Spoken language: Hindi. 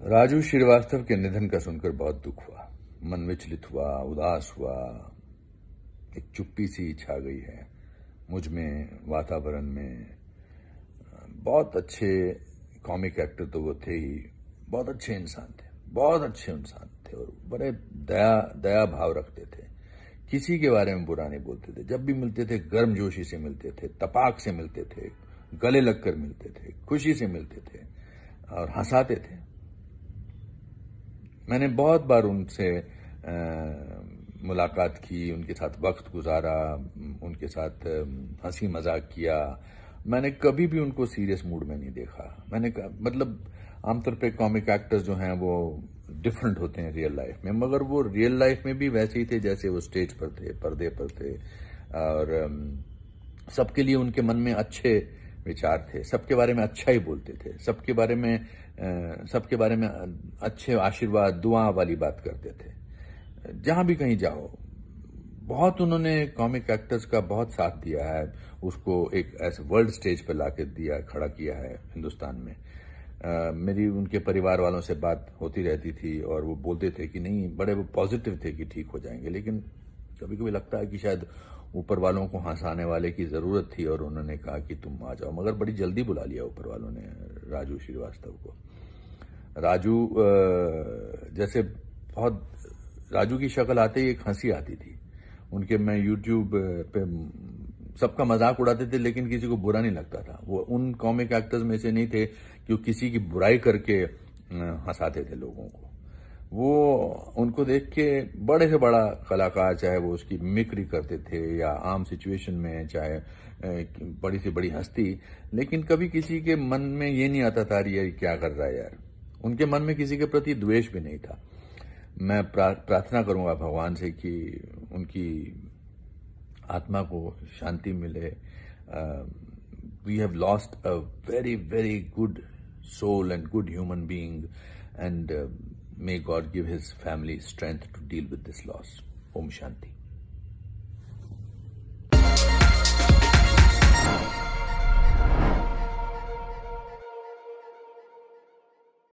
राजू श्रीवास्तव के निधन का सुनकर बहुत दुख हुआ, मन विचलित हुआ, उदास हुआ, एक चुप्पी सी छा गई है मुझ में, वातावरण में। बहुत अच्छे कॉमिक एक्टर तो वो थे ही, बहुत अच्छे इंसान थे, बहुत अच्छे इंसान थे और बड़े दया भाव रखते थे। किसी के बारे में बुरा नहीं बोलते थे, जब भी मिलते थे गर्मजोशी से मिलते थे, तपाक से मिलते थे, गले लगकर मिलते थे, खुशी से मिलते थे और हंसाते थे। मैंने बहुत बार उनसे मुलाकात की, उनके साथ वक्त गुजारा, उनके साथ हंसी मजाक किया। मैंने कभी भी उनको सीरियस मूड में नहीं देखा। मतलब आमतौर पे कॉमिक एक्टर्स जो हैं वो डिफरेंट होते हैं रियल लाइफ में, मगर वो रियल लाइफ में भी वैसे ही थे जैसे वो स्टेज पर थे, पर्दे पर थे। और सबके लिए उनके मन में अच्छे विचार थे, सबके बारे में अच्छा ही बोलते थे, सबके बारे में अच्छे आशीर्वाद दुआ वाली बात करते थे। जहां भी कहीं जाओ, बहुत उन्होंने कॉमिक एक्टर्स का बहुत साथ दिया है, उसको एक ऐसे वर्ल्ड स्टेज पर लाके खड़ा किया है हिंदुस्तान में। मेरी उनके परिवार वालों से बात होती रहती थी और वो बोलते थे कि नहीं, बड़े वो पॉजिटिव थे कि ठीक हो जाएंगे, लेकिन कभी कभी लगता है कि शायद ऊपर वालों को हंसाने वाले की जरूरत थी और उन्होंने कहा कि तुम आ जाओ, मगर बड़ी जल्दी बुला लिया ऊपर वालों ने राजू श्रीवास्तव को। राजू जैसे बहुत, राजू की शक्ल आते ही एक हंसी आती थी उनके। मैं यूट्यूब पे सबका मजाक उड़ाते थे लेकिन किसी को बुरा नहीं लगता था। वो उन कॉमिक एक्टर्स में से नहीं थे कि वो किसी की बुराई करके हंसाते थे लोगों को। वो उनको देख के बड़े से बड़ा कलाकार, चाहे वो उसकी मिमिक्री करते थे या आम सिचुएशन में, चाहे बड़ी से बड़ी हस्ती, लेकिन कभी किसी के मन में ये नहीं आता था ये क्या कर रहा है यार। उनके मन में किसी के प्रति द्वेष भी नहीं था। मैं प्रार्थना करूंगा भगवान से कि उनकी आत्मा को शांति मिले। We have lost a very very good soul and good human being, and may God give his family strength to deal with this loss. Om Shanti.